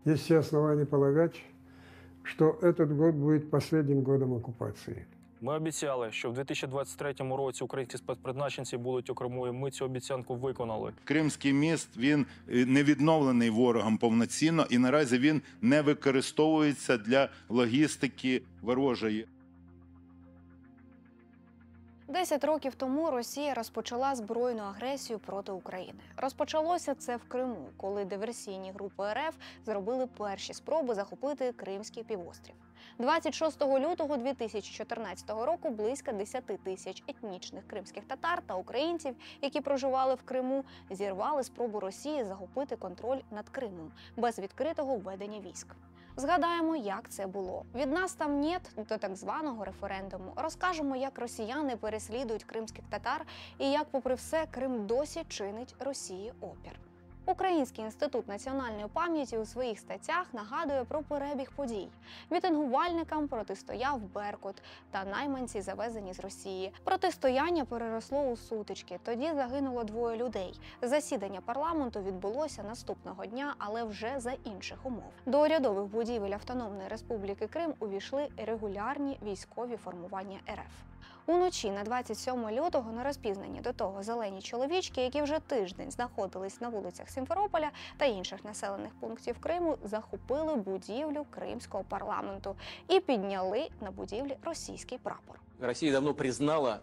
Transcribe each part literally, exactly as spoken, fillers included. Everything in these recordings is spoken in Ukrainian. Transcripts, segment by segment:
Есть все основания полагать, что этот год будет последним годом оккупации. Ми обіцяли, що в дві тисячі двадцять третьому році українські спецпризначенці будуть у Криму, і ми цю обіцянку виконали. Кримський міст, він не відновлений ворогом повноцінно, і наразі він не використовується для логістики ворожої. Десять років тому Росія розпочала збройну агресію проти України. Розпочалося це в Криму, коли диверсійні групи РФ зробили перші спроби захопити Кримський півострів. двадцять шостого лютого дві тисячі чотирнадцятого року близько десяти тисяч етнічних кримських татар та українців, які проживали в Криму, зірвали спробу Росії захопити контроль над Кримом без відкритого введення військ. Згадаємо, як це було. Від нас там нет до так званого референдуму. Розкажемо, як росіяни переслідують кримських татар і як, попри все, Крим досі чинить Росії опір. Український інститут національної пам'яті у своїх статтях нагадує про перебіг подій. Мітингувальникам протистояв Беркут та найманці, завезені з Росії. Протистояння переросло у сутички. Тоді загинуло двоє людей. Засідання парламенту відбулося наступного дня, але вже за інших умов. До урядових будівель Автономної Республіки Крим увійшли регулярні військові формування РФ. Уночі на двадцять сьоме лютого на розпізнані до того зелені чоловічки, які вже тиждень знаходились на вулицях Сімферополя та інших населених пунктів Криму, захопили будівлю Кримського парламенту і підняли на будівлі російський прапор. Росія давно признала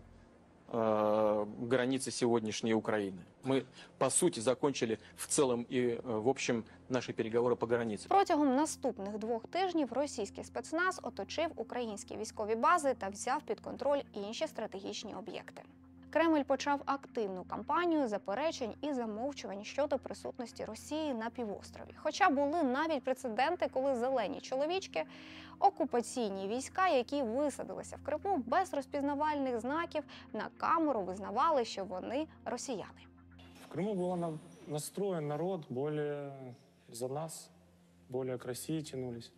э, границы сегодняшней Украины. Мы, по сути, закончили в целом и в общем наши переговоры по границе. Протягом наступних двох тижнів російський спецназ оточив українські військові бази та взяв під контроль інші стратегічні об'єкти. Кремль почав активну кампанію заперечень і замовчувань щодо присутності Росії на півострові. Хоча були навіть прецеденти, коли зелені чоловічки, окупаційні війська, які висадилися в Криму без розпізнавальних знаків, на камеру визнавали, що вони росіяни. В Криму був настроєн народ більше за нас, більше к Росії тянулись.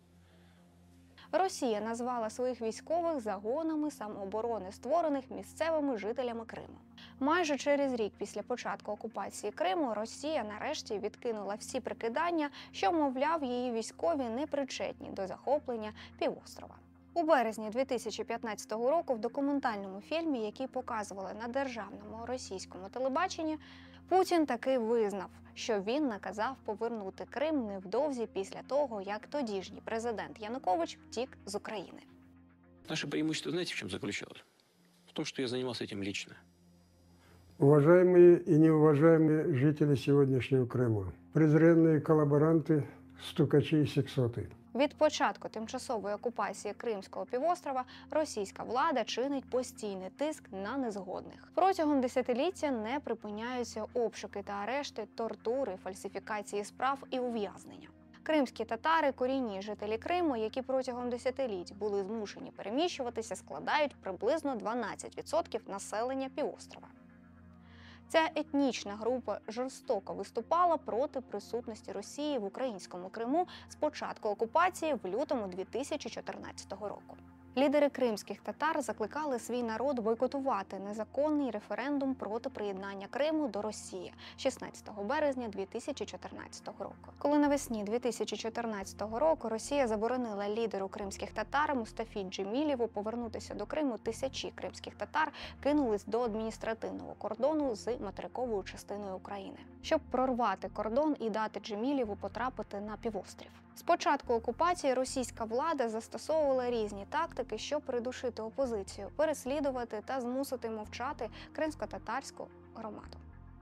Росія назвала своїх військових загонами самооборони, створених місцевими жителями Криму. Майже через рік після початку окупації Криму Росія нарешті відкинула всі прикидання, що, мовляв, її військові не причетні до захоплення півострова. У березні дві тисячі п'ятнадцятого року в документальному фільмі, який показували на державному російському телебаченні, Путін таки визнав, що він наказав повернути Крим невдовзі після того, як тодішній президент Янукович втік з України. Наше преимущество, знаете, в чем заключалось? В том, что я занимался этим лично. Уважаемые и неуважаемые жители сегодняшнего Крыма, презренные коллаборанты, стукачи и сексоты. Від початку тимчасової окупації Кримського півострова російська влада чинить постійний тиск на незгодних. Протягом десятиліття не припиняються обшуки та арешти, тортури, фальсифікації справ і ув'язнення. Кримські татари, корінні жителі Криму, які протягом десятиліть були змушені переміщуватися, складають приблизно дванадцять відсотків населення півострова. Ця етнічна група жорстоко виступала проти присутності Росії в українському Криму з початку окупації в лютому дві тисячі чотирнадцятого року. Лідери кримських татар закликали свій народ бойкотувати незаконний референдум проти приєднання Криму до Росії шістнадцятого березня дві тисячі чотирнадцятого року. Коли навесні дві тисячі чотирнадцятого року Росія заборонила лідеру кримських татар Мустафі Джемілєву повернутися до Криму, тисячі кримських татар кинулись до адміністративного кордону з материковою частиною України, щоб прорвати кордон і дати Джемілєву потрапити на півострів. З початку окупації російська влада застосовувала різні тактики, щоб придушити опозицію, переслідувати та змусити мовчати кримсько-татарську громаду.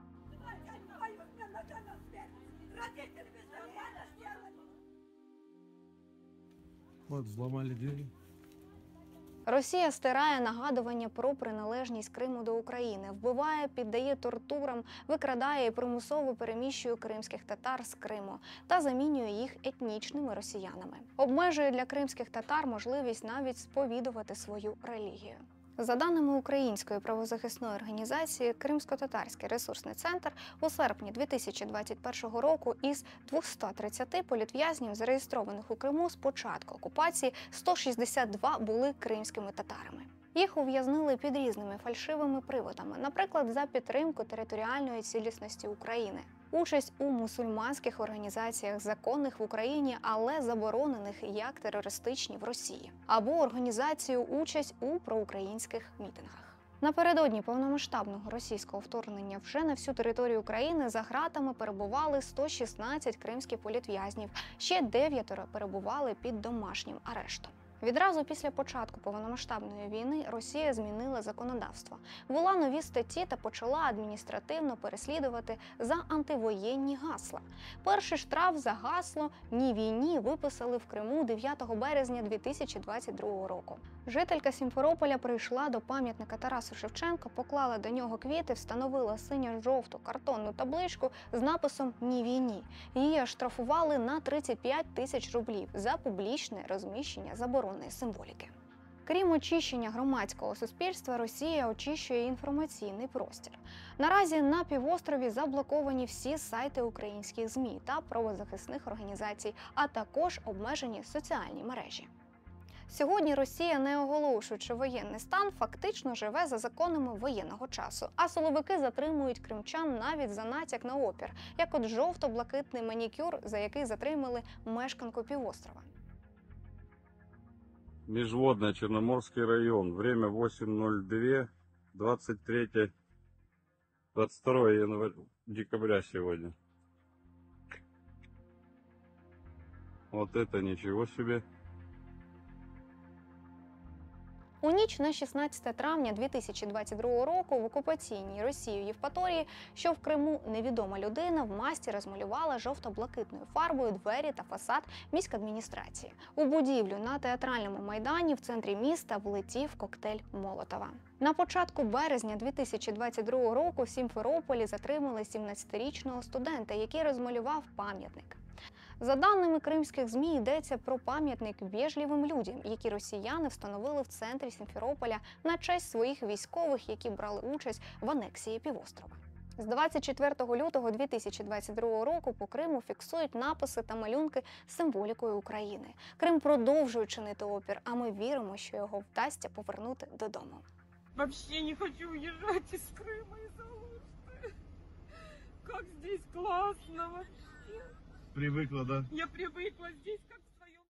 Вот, взломали двери. Росія стирає нагадування про приналежність Криму до України, вбиває, піддає тортурам, викрадає і примусово переміщує кримських татар з Криму та замінює їх етнічними росіянами. Обмежує для кримських татар можливість навіть сповідувати свою релігію. За даними української правозахисної організації «Кримсько-татарський ресурсний центр», у серпні дві тисячі двадцять першого року із двохсот тридцяти політв'язнів, зареєстрованих у Криму з початку окупації, сто шістдесят два були кримськими татарами. Їх ув'язнили під різними фальшивими приводами, наприклад, за підтримку територіальної цілісності України, участь у мусульманських організаціях, законних в Україні, але заборонених як терористичні в Росії, або організацію участь у проукраїнських мітингах. Напередодні повномасштабного російського вторгнення вже на всю територію України за ґратами перебували сто шістнадцять кримських політв'язнів, ще дев'ятеро перебували під домашнім арештом. Відразу після початку повномасштабної війни Росія змінила законодавство, ввела нові статті та почала адміністративно переслідувати за антивоєнні гасла. Перший штраф за гасло «Ні війні» виписали в Криму дев'ятого березня дві тисячі двадцять другого року. Жителька Сімферополя прийшла до пам'ятника Тарасу Шевченка, поклала до нього квіти, встановила синьо-жовту картонну табличку з написом «Ні війні». Її оштрафували на тридцять п'ять тисяч рублів за публічне розміщення забороненої символіки. Крім очищення громадського суспільства, Росія очищує інформаційний простір. Наразі на півострові заблоковані всі сайти українських ЗМІ та правозахисних організацій, а також обмежені соціальні мережі. Сьогодні Росія, не оголошуючи воєнний стан, фактично живе за законами воєнного часу, а силовики затримують кримчан навіть за натяк на опір, як от жовто-блакитний манікюр, за який затримали мешканку півострова. Межводный Черноморский район. Время восемь ноль два, двадцать третье, двадцать второе января, декабря сегодня. Вот это ничего себе. У ніч на шістнадцяте травня дві тисячі двадцять другого року в окупаційній Росією Євпаторії, що в Криму, невідома людина в масті розмалювала жовто-блакитною фарбою двері та фасад міськадміністрації. У будівлю на Театральному майдані в центрі міста влетів коктейль Молотова. На початку березня дві тисячі двадцять другого року в Сімферополі затримали сімнадцятирічного студента, який розмалював пам'ятник. За даними кримських ЗМІ, йдеться про пам'ятник вежливим людям, які росіяни встановили в центрі Сімферополя на честь своїх військових, які брали участь в анексії півострова. З двадцять четвертого лютого дві тисячі двадцять другого року по Криму фіксують написи та малюнки з символікою України. Крим продовжує чинити опір, а ми віримо, що його вдасться повернути додому. Вообще не хочу уезжать из Крыма из Алушты. Как здесь классно вообще. Привыкла, да? Я привыкла здесь, как